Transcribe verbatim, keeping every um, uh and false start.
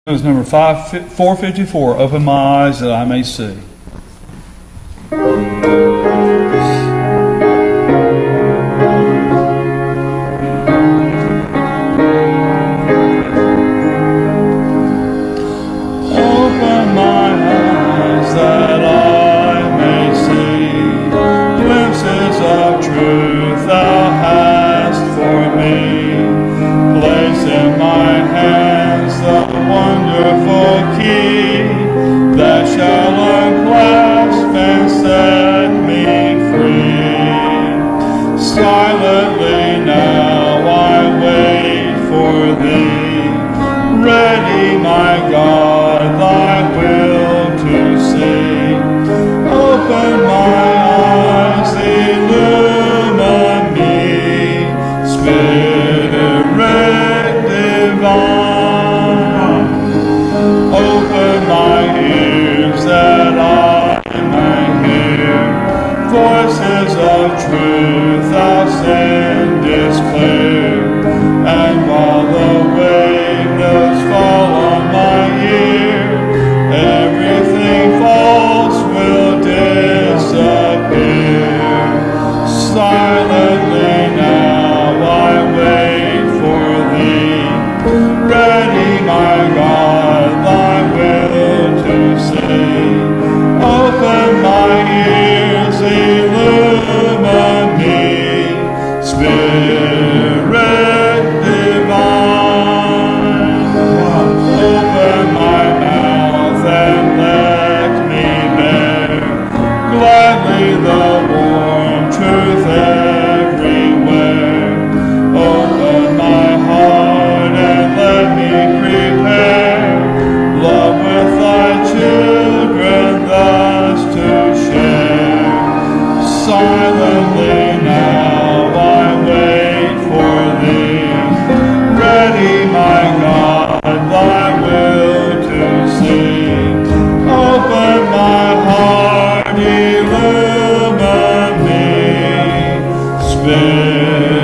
Is number five, four fifty-four, Open My Eyes That I May See. Open my eyes that I may see glimpses of truth thou hast for me. Place in my hands the wonderful key that shall unclasp and set me free. Silently now I wait for thee, ready, my God, thy will to see. Open my eyes, illumine me, Spirit divine. Open my ears that I may hear voices of truth thou sendest clear. And while the wave notes fall on my ear, everything false will disappear. Silently now I wait for thee, ready, my God, thy will to see. Open my ears, illumine me, Spirit divine. Open my mouth and let me bear gladly the warm truth everywhere. Open my heart and let me prepare love with thy children thus to share. Silently now I wait for thee, ready, my God, thy will to see. Open my heart, illumine me, Spirit